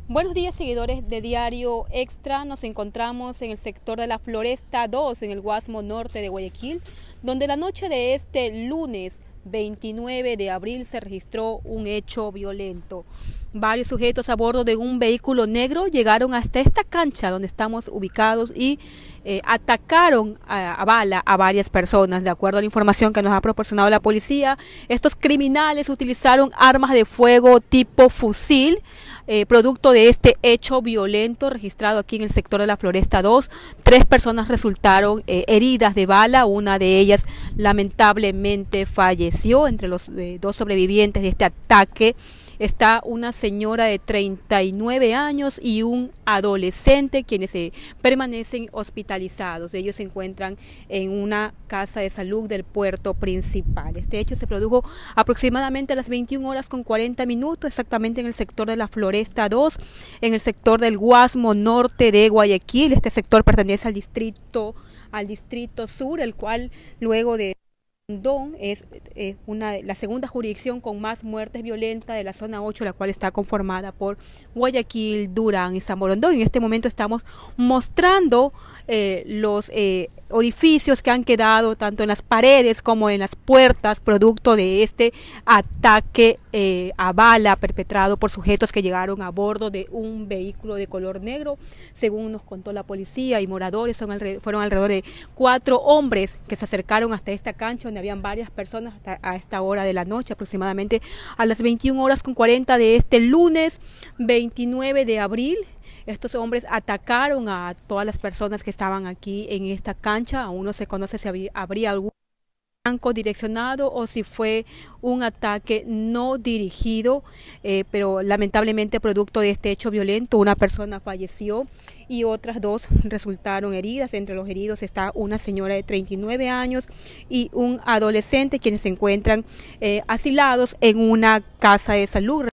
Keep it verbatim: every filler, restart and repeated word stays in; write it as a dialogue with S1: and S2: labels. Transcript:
S1: Buenos días, seguidores de Diario Extra. Nos encontramos en el sector de la Floresta dos, en el Guasmo Norte de Guayaquil, donde la noche de este lunes veintinueve de abril se registró un hecho violento. Varios sujetos a bordo de un vehículo negro llegaron hasta esta cancha donde estamos ubicados y eh, atacaron a, a bala a varias personas. De acuerdo a la información que nos ha proporcionado la policía, estos criminales utilizaron armas de fuego tipo fusil, eh, producto de este hecho violento registrado aquí en el sector de la Floresta dos. Tres personas resultaron eh, heridas de bala, una de ellas lamentablemente falleció. Entre los eh, dos sobrevivientes de este ataque está una señora de treinta y nueve años y un adolescente, quienes se permanecen hospitalizados. Ellos se encuentran en una casa de salud del puerto principal. Este hecho se produjo aproximadamente a las veintiuna horas con cuarenta minutos, exactamente en el sector de la Floresta dos, en el sector del Guasmo Norte de Guayaquil. Este sector pertenece al distrito, al distrito sur, el cual luego de Rondón es eh, una, la segunda jurisdicción con más muertes violentas de la zona ocho, la cual está conformada por Guayaquil, Durán y San Borondón. En este momento estamos mostrando eh, los eh, orificios que han quedado tanto en las paredes como en las puertas, producto de este ataque eh, a bala perpetrado por sujetos que llegaron a bordo de un vehículo de color negro. Según nos contó la policía y moradores, son alrededor, fueron alrededor de cuatro hombres que se acercaron hasta esta cancha donde habían varias personas hasta a esta hora de la noche, aproximadamente a las veintiuna horas con cuarenta de este lunes veintinueve de abril. Estos hombres atacaron a todas las personas que estaban aquí en esta cancha. Aún no se conoce si habría, habría algún blanco direccionado o si fue un ataque no dirigido, eh, pero lamentablemente producto de este hecho violento una persona falleció y otras dos resultaron heridas. Entre los heridos está una señora de treinta y nueve años y un adolescente, quienes se encuentran eh, asilados en una casa de salud.